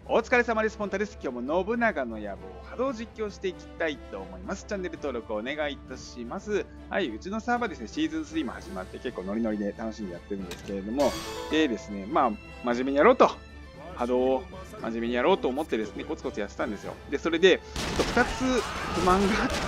お疲れ様です。ポンタです。今日も信長の野望波動実況していきたいと思います。チャンネル登録お願いいたします。はい、うちのサーバーですね、シーズン3も始まって結構ノリノリで楽しんでやってるんですけれども、でですね、真面目にやろうと。波動を真面目にやろうと思ってですね、コツコツやってたんですよ。で、それで、ちょっと2つ不満があって、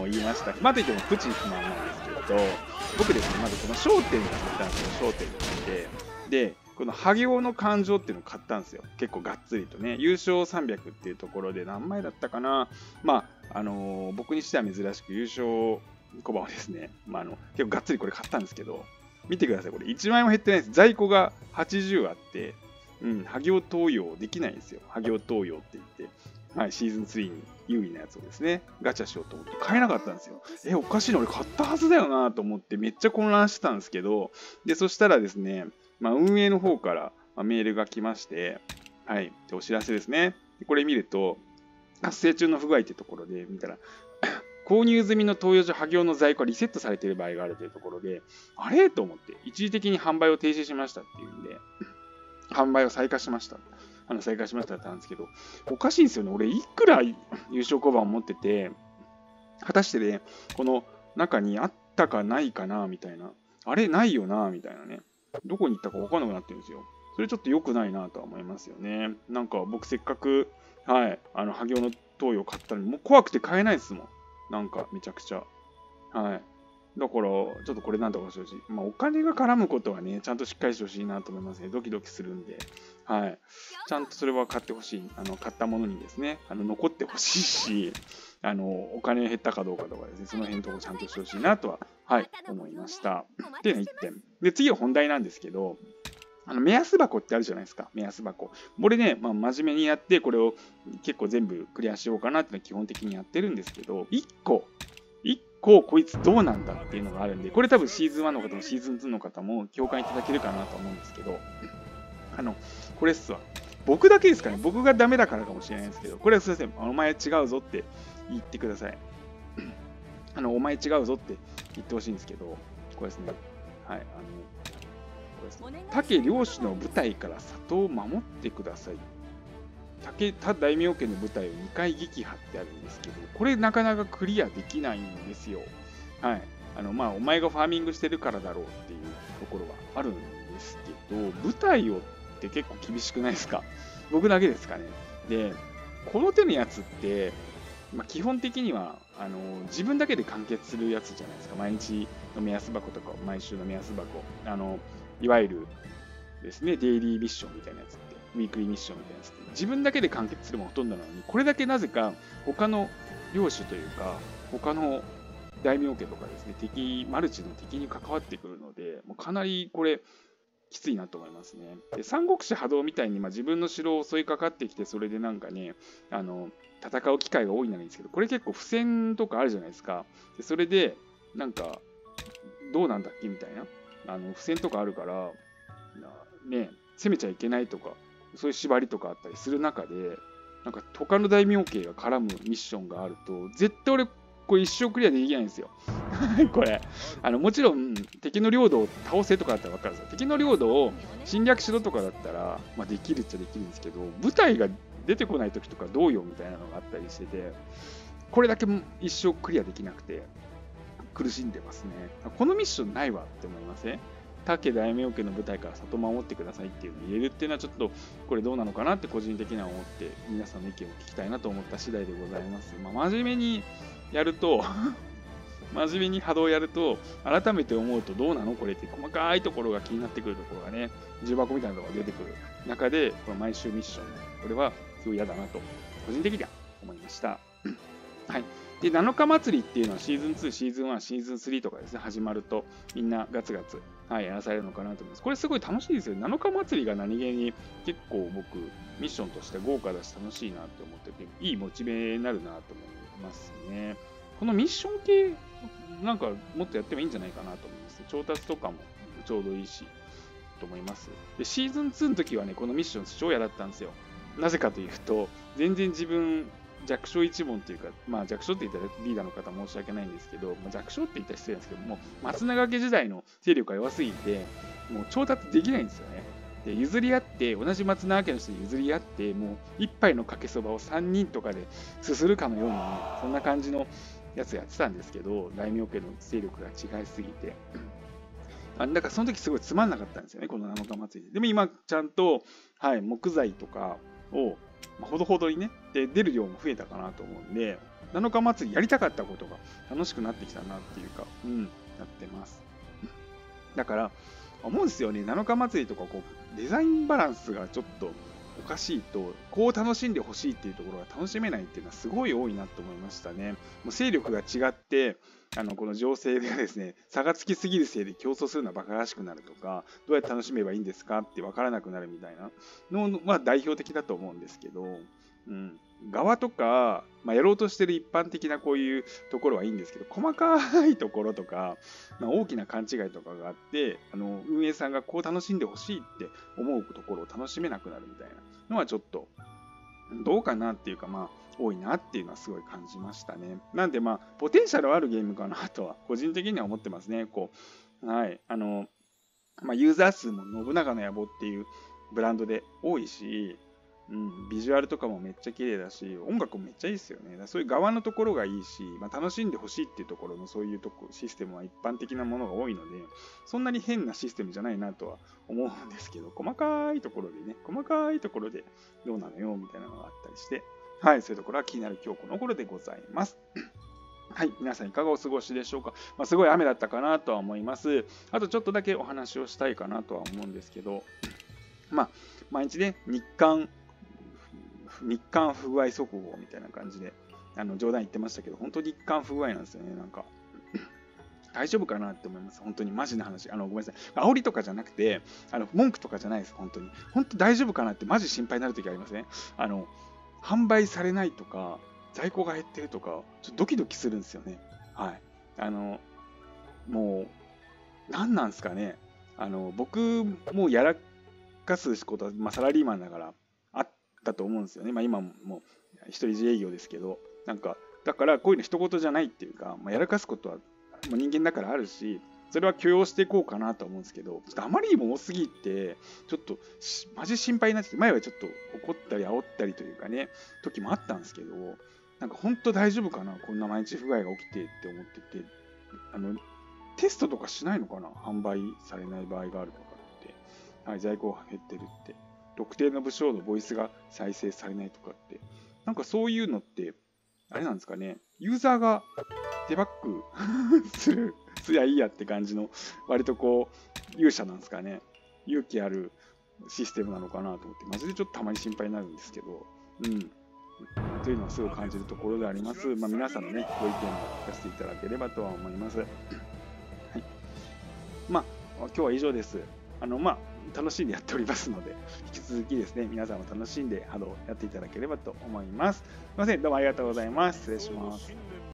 言いました。まあといってもプチ不満なんですけれど、僕ですね、まずこの焦点が買ったんですよ、焦点って言って。で、この波行の感情っていうのを買ったんですよ。結構がっつりとね。優勝300っていうところで何枚だったかな。僕にしては珍しく優勝小判をですね、結構がっつりこれ買ったんですけど、見てください。これ1枚も減ってないです。在庫が80あって、波行投与できないんですよ。波行投与って言って、はい、シーズン3に有利なやつをですね、ガチャしようと思って買えなかったんですよ。おかしいな、俺買ったはずだよなと思ってめっちゃ混乱してたんですけど、で、そしたらですね、運営の方からメールが来まして、はい、お知らせですね。これ見ると、発生中の不具合っていうところで見たら、購入済みの投与所波行の在庫がリセットされている場合があるというところで、あれと思って、一時的に販売を停止しましたっていうんで、販売を再開しました。再開しましたって言ったんですけど、おかしいんですよね。俺、いくら優勝小判を持ってて、果たしてね、この中にあったかないかな、みたいな。あれ、ないよな、みたいなね。どこに行ったか分かんなくなってるんですよ。それちょっと良くないなとは思いますよね。なんか僕せっかく、はい、波行の投与を買ったのに、もう怖くて買えないですもん。なんかめちゃくちゃ。はい。だから、ちょっとこれなんとかしてほしい。お金が絡むことはね、ちゃんとしっかりしてほしいなと思いますね。ドキドキするんで。はい。ちゃんとそれは買ってほしい。買ったものにですね、残ってほしいし、お金減ったかどうかとかですね、その辺のとこちゃんとしてほしいなとは、はい、思いました。っていうのが1点。で、次は本題なんですけど、目安箱ってあるじゃないですか。目安箱。これね、真面目にやって、これを結構全部クリアしようかなっていうのは基本的にやってるんですけど、1個こいつどうなんだっていうのがあるんで、これ多分シーズン1の方もシーズン2の方も共感いただけるかなと思うんですけど、これっすわ。僕だけですかね。僕がダメだからかもしれないですけど、これはすいません。お前違うぞって言ってください。お前違うぞって言ってほしいんですけど、これですね。はい。これですね。竹漁師の部隊から里を守ってください。他大名家の部隊を2回撃破ってあるんですけど、これなかなかクリアできないんですよ。はい。お前がファーミングしてるからだろうっていうところはあるんですけど、部隊をって結構厳しくないですか？僕だけですかね。で、この手のやつって、基本的には自分だけで完結するやつじゃないですか。毎日の目安箱とか、毎週の目安箱。いわゆるですね、デイリーミッションみたいなやつって、ウィークリーミッションみたいなやつって、自分だけで完結するもほとんどなのに、これだけなぜか他の領主というか、他の大名家とかですね、マルチの敵に関わってくるので、もうかなりこれ、きついなと思いますね。で、三国志波動みたいに、自分の城を襲いかかってきて、それでなんかね、戦う機会が多いならいいんですけど、これ結構不戦とかあるじゃないですか。でそれで、なんか、どうなんだっけみたいな。不戦とかあるから、ね、攻めちゃいけないとか、そういう縛りとかあったりする中で、なんか他の大名家が絡むミッションがあると、絶対俺、これ一生クリアできないんですよ。これ。もちろん、敵の領土を倒せとかだったら分かるんですよ。敵の領土を侵略しろとかだったら、できるっちゃできるんですけど、部隊が出てこない時とかどうよみたいなのがあったりしてて、これだけ一生クリアできなくて、苦しんでますね。このミッションないわって思いません？他家大名家の部隊から里守ってくださいっていうのを入れるっていうのはちょっとこれどうなのかなって個人的には思って皆さんの意見を聞きたいなと思った次第でございます。真面目にやると真面目に波動をやると改めて思うとどうなのこれって細かいところが気になってくるところがね、重箱みたいなところが出てくる中でこの毎週ミッションこれはすごい嫌だなと個人的には思いました。はい。で、7日祭りっていうのはシーズン2、シーズン1、シーズン3とかですね、始まるとみんなガツガツ、はい、やらされるのかなと思います。これすごい楽しいですよ。7日祭りが何気に結構僕、ミッションとして豪華だし楽しいなって思ってて、いいモチベになるなと思いますね。このミッション系、なんかもっとやってもいいんじゃないかなと思います。調達とかもちょうどいいし、と思います。で、シーズン2の時はね、このミッション超嫌だったんですよ。なぜかというと、全然自分、弱小一門というか、弱小って言ったらリーダーの方申し訳ないんですけど、弱小って言ったら失礼なんですけども、松永家時代の勢力が弱すぎて、もう調達できないんですよね。 で譲り合って、同じ松縄家の人に譲り合って、もう一杯のかけそばを3人とかですするかのようなね、そんな感じのやつやってたんですけど、大名家の勢力が違いすぎて。だからその時すごいつまんなかったんですよね、この7日祭りで。でも今、ちゃんと、はい、木材とかを、ほどほどにね、で出る量も増えたかなと思うんで、7日祭りやりたかったことが楽しくなってきたなっていうか、なってます。だから、思うんですよね、7日祭りとかこう、デザインバランスがちょっとおかしいと、こう楽しんでほしいっていうところが楽しめないっていうのはすごい多いなと思いましたね。もう勢力が違って、この情勢がですね、差がつきすぎるせいで競争するのはバカらしくなるとか、どうやって楽しめばいいんですかって分からなくなるみたいなのは代表的だと思うんですけど、側とか、やろうとしてる一般的なこういうところはいいんですけど、細かいところとか、大きな勘違いとかがあって、運営さんがこう楽しんでほしいって思うところを楽しめなくなるみたいなのはちょっとどうかなっていうか、多いなっていうのはすごい感じましたね。なんでポテンシャルあるゲームかなとは個人的には思ってますね。はい。ユーザー数も信長の野望っていうブランドで多いし、ビジュアルとかもめっちゃ綺麗だし、音楽もめっちゃいいですよね。そういう側のところがいいし、楽しんでほしいっていうところのそういうシステムは一般的なものが多いので、そんなに変なシステムじゃないなとは思うんですけど、細かいところでどうなのよみたいなのがあったりして、はい、そういうところは気になる今日この頃でございます。はい、皆さんいかがお過ごしでしょうか。すごい雨だったかなとは思います。あとちょっとだけお話をしたいかなとは思うんですけど、毎日ね、日韓不具合速報みたいな感じで冗談言ってましたけど、本当に日韓不具合なんですよね。なんか大丈夫かなって思います。本当にマジな話。ごめんなさい。煽りとかじゃなくて、文句とかじゃないです。本当に。本当大丈夫かなってマジ心配になるときありますね。販売されないとか、在庫が減ってるとか、ちょっとドキドキするんですよね。はい。もう、何なんですかね。僕もやらかすことは、サラリーマンだからあったと思うんですよね。今も一人自営業ですけど、だからこういうの一言じゃないっていうか、やらかすことは人間だからあるし、それは許容していこうかなと思うんですけど、ちょっとあまりにも多すぎて、ちょっとマジ心配になってきて、前はちょっと怒ったり煽ったりというかね、時もあったんですけど、本当大丈夫かな、こんな毎日不具合が起きてって思ってて、テストとかしないのかな、販売されない場合があるとかって、はい、在庫が減ってるって、特定の武将のボイスが再生されないとかって、そういうのって、あれなんですかね、ユーザーがデバッグすりゃいいやって感じの、割と勇者なんですかね、勇気あるシステムなのかなと思って、マジでちょっとたまに心配になるんですけど、というのはすごい感じるところであります。皆さんのね、ご意見を聞かせていただければとは思います。はい。今日は以上です。楽しんでやっておりますので、引き続きですね、皆さんも楽しんで波動やっていただければと思います。すいません、どうもありがとうございます。失礼します。